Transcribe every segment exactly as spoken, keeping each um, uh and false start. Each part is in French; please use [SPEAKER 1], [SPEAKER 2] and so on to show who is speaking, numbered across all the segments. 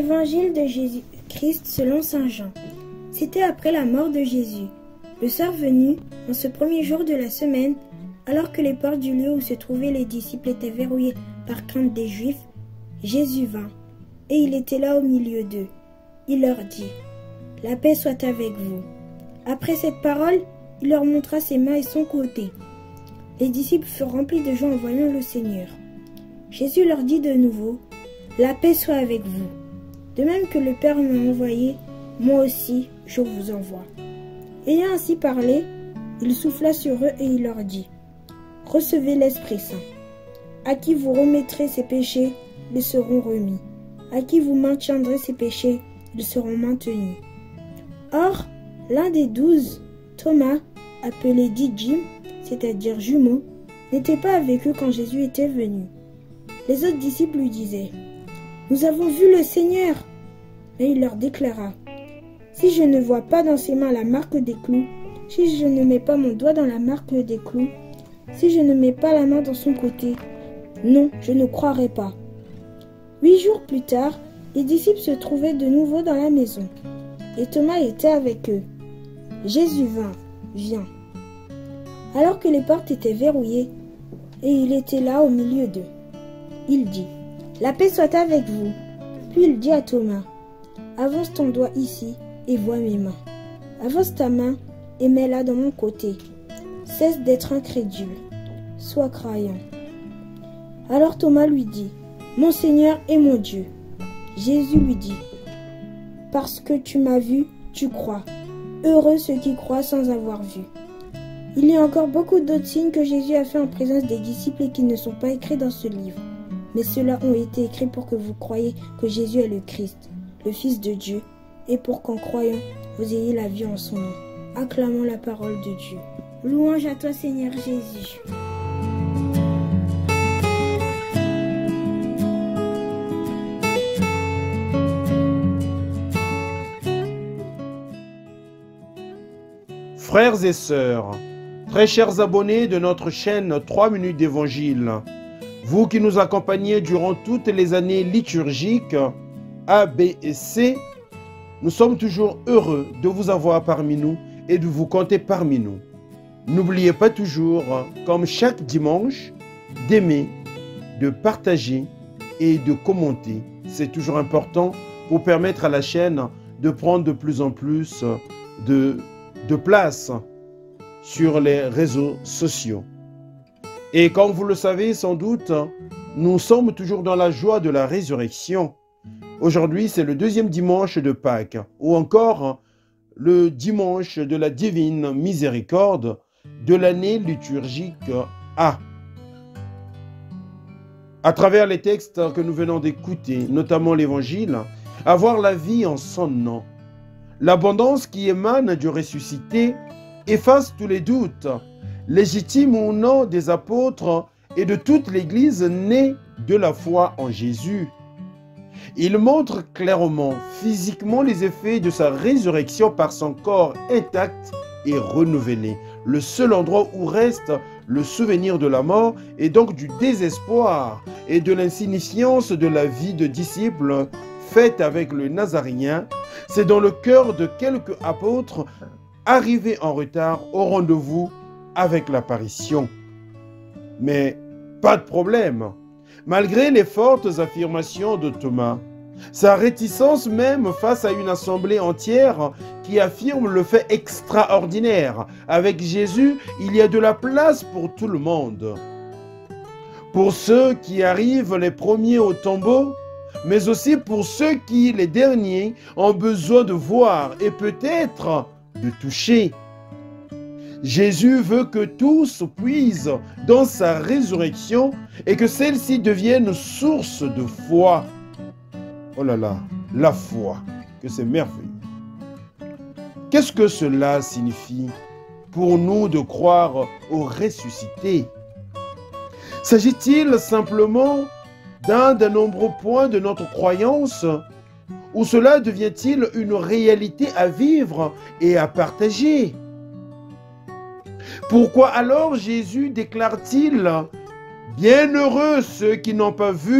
[SPEAKER 1] Évangile de Jésus-Christ selon saint Jean. C'était après la mort de Jésus. Le soir venu, en ce premier jour de la semaine, alors que les portes du lieu où se trouvaient les disciples étaient verrouillées par crainte des Juifs, Jésus vint, et il était là au milieu d'eux. Il leur dit : « La paix soit avec vous. » Après cette parole, il leur montra ses mains et son côté. Les disciples furent remplis de joie en voyant le Seigneur. Jésus leur dit de nouveau : « La paix soit avec vous. De même que le Père m'a envoyé, moi aussi je vous envoie. » Ayant ainsi parlé, il souffla sur eux et il leur dit : « Recevez l'Esprit Saint. À qui vous remettrez ses péchés, ils seront remis. À qui vous maintiendrez ses péchés, ils seront maintenus. » Or, l'un des douze, Thomas, appelé Didyme, c'est-à-dire jumeau, n'était pas avec eux quand Jésus était venu. Les autres disciples lui disaient : « Nous avons vu le Seigneur !» Mais il leur déclara : « Si je ne vois pas dans ses mains la marque des clous, si je ne mets pas mon doigt dans la marque des clous, si je ne mets pas la main dans son côté, non, je ne croirai pas. » Huit jours plus tard, les disciples se trouvaient de nouveau dans la maison, et Thomas était avec eux. Jésus vint, vient. Alors que les portes étaient verrouillées, et il était là au milieu d'eux. Il dit : « La paix soit avec vous. » Puis il dit à Thomas : « Avance ton doigt ici et vois mes mains. Avance ta main et mets-la dans mon côté. Cesse d'être incrédule. Sois croyant. » Alors Thomas lui dit : « Mon Seigneur et mon Dieu. » Jésus lui dit : « Parce que tu m'as vu, tu crois. Heureux ceux qui croient sans avoir vu. » Il y a encore beaucoup d'autres signes que Jésus a fait en présence des disciples et qui ne sont pas écrits dans ce livre. Mais ceux-là ont été écrits pour que vous croyiez que Jésus est le Christ, le Fils de Dieu, et pour qu'en croyant, vous ayez la vie en son nom. Acclamons la parole de Dieu. Louange à toi, Seigneur Jésus.
[SPEAKER 2] Frères et sœurs, très chers abonnés de notre chaîne trois minutes d'Évangile, vous qui nous accompagnez durant toutes les années liturgiques A, B et C, nous sommes toujours heureux de vous avoir parmi nous et de vous compter parmi nous. N'oubliez pas toujours, comme chaque dimanche, d'aimer, de partager et de commenter. C'est toujours important pour permettre à la chaîne de prendre de plus en plus de de place sur les réseaux sociaux. Et comme vous le savez sans doute, nous sommes toujours dans la joie de la résurrection. Aujourd'hui, c'est le deuxième dimanche de Pâques, ou encore le dimanche de la divine miséricorde de l'année liturgique A. À travers les textes que nous venons d'écouter, notamment l'Évangile, avoir la vie en son nom. L'abondance qui émane du ressuscité efface tous les doutes, légitimes ou non des apôtres et de toute l'Église née de la foi en Jésus. Il montre clairement, physiquement, les effets de sa résurrection par son corps intact et renouvelé, le seul endroit où reste le souvenir de la mort et donc du désespoir et de l'insignifiance de la vie de disciple faite avec le Nazaréen. C'est dans le cœur de quelques apôtres arrivés en retard au rendez-vous avec l'apparition. Mais pas de problème. Malgré les fortes affirmations de Thomas, sa réticence même face à une assemblée entière qui affirme le fait extraordinaire. Avec Jésus, il y a de la place pour tout le monde. Pour ceux qui arrivent les premiers au tombeau, mais aussi pour ceux qui, les derniers, ont besoin de voir et peut-être de toucher. Jésus veut que tous puisent dans sa résurrection et que celle-ci devienne source de foi. Oh là là, la foi, que c'est merveilleux. Qu'est-ce que cela signifie pour nous de croire au ressuscité? S'agit-il simplement d'un des nombreux points de notre croyance, ou cela devient-il une réalité à vivre et à partager? Pourquoi alors Jésus déclare-t-il « Bienheureux ceux qui n'ont pas vu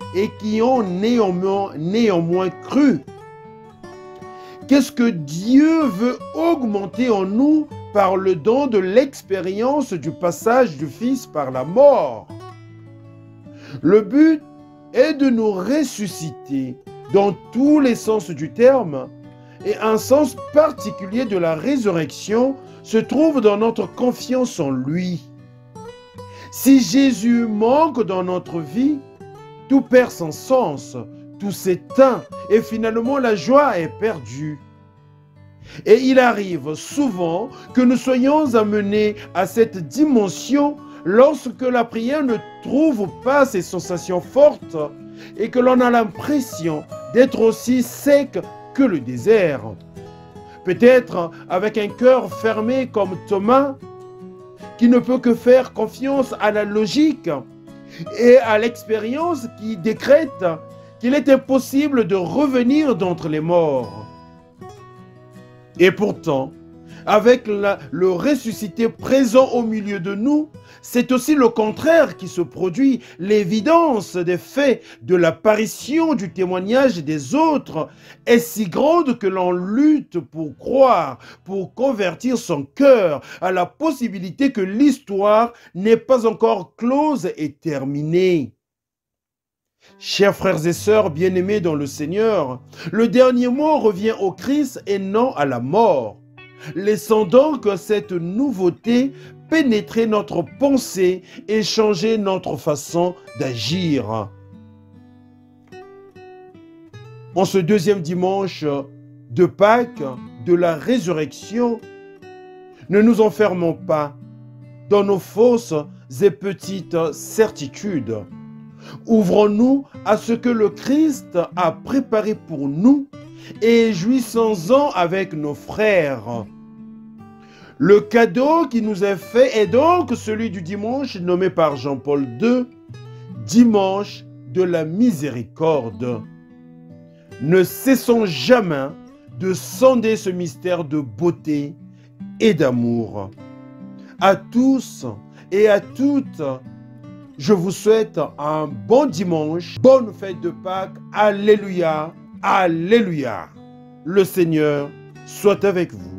[SPEAKER 2] et qui ont néanmoins, néanmoins cru. Qu'est-ce que Dieu veut augmenter en nous par le don de l'expérience du passage du Fils par la mort? Le but est de nous ressusciter dans tous les sens du terme, et un sens particulier de la résurrection se trouve dans notre confiance en lui. Si Jésus manque dans notre vie, tout perd son sens, tout s'éteint et finalement la joie est perdue. Et il arrive souvent que nous soyons amenés à cette dimension lorsque la prière ne trouve pas ces sensations fortes et que l'on a l'impression d'être aussi sec que le désert. Peut-être avec un cœur fermé comme Thomas, qui ne peut que faire confiance à la logique et à l'expérience qui décrète qu'il est impossible de revenir d'entre les morts. Et pourtant, avec la, le ressuscité présent au milieu de nous, c'est aussi le contraire qui se produit. L'évidence des faits de l'apparition du témoignage des autres est si grande que l'on lutte pour croire, pour convertir son cœur à la possibilité que l'histoire n'est pas encore close et terminée. Chers frères et sœurs bien-aimés dans le Seigneur, le dernier mot revient au Christ et non à la mort. Laissons donc cette nouveauté pénétrer notre pensée et changer notre façon d'agir. En ce deuxième dimanche de Pâques, de la résurrection, ne nous enfermons pas dans nos fausses et petites certitudes. Ouvrons-nous à ce que le Christ a préparé pour nous et jouissons-en avec nos frères. Le cadeau qui nous est fait est donc celui du dimanche nommé par Jean-Paul deux, dimanche de la miséricorde. Ne cessons jamais de sonder ce mystère de beauté et d'amour. À tous et à toutes, je vous souhaite un bon dimanche, bonne fête de Pâques, alléluia, alléluia. Le Seigneur soit avec vous.